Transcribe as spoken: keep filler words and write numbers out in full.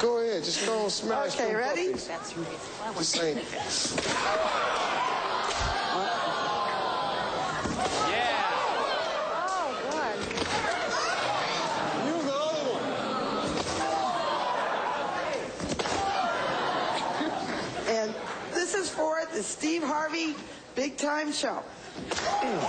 Go ahead, just go and smash Okay, them ready? puppies. Just saying. Yeah. Oh, God. Use the other one. And this is for the Steve Harvey Big Time Show.